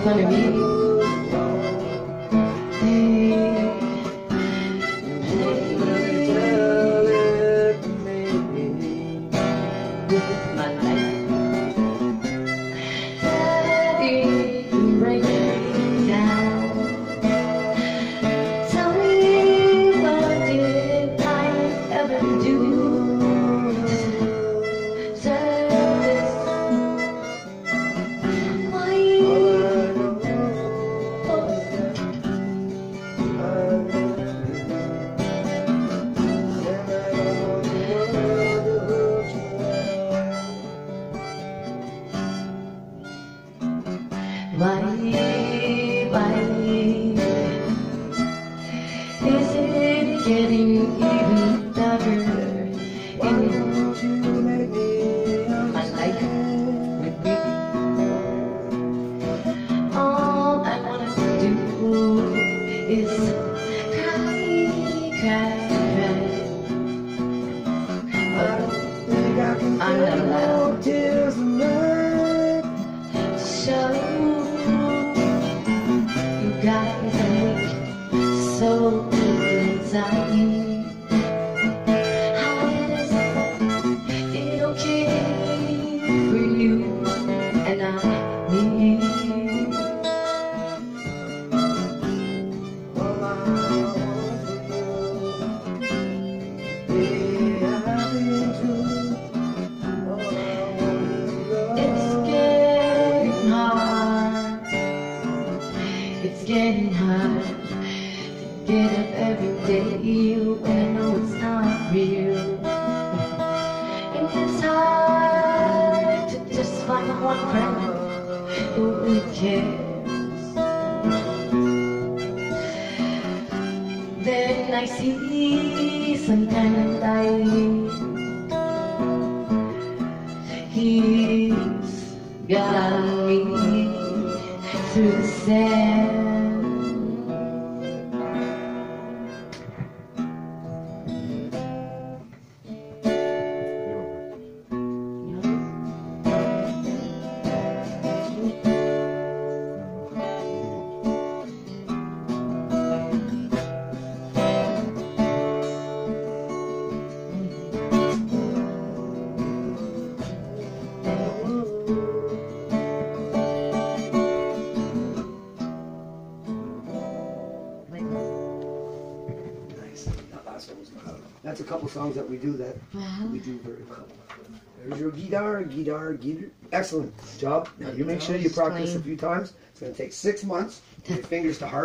fun of me. My life. Break it down. Tell me, what did I ever do to deserve this? Why? Why is it getting even darker in my life with you? All I wanna do is cry, but I'm not allowed to show. You guys are weak, so inside. How is it okay for you and not me? It's getting hard to get up every day when I know it's not real. And it's hard to just find one friend who really cares. Then I see some kind of light. He's got me through the sand. That's a couple songs that we do we do very well. There's your guitar. Excellent job. Now you make sure you practice a few times. It's going to take 6 months. Get your fingers to heart.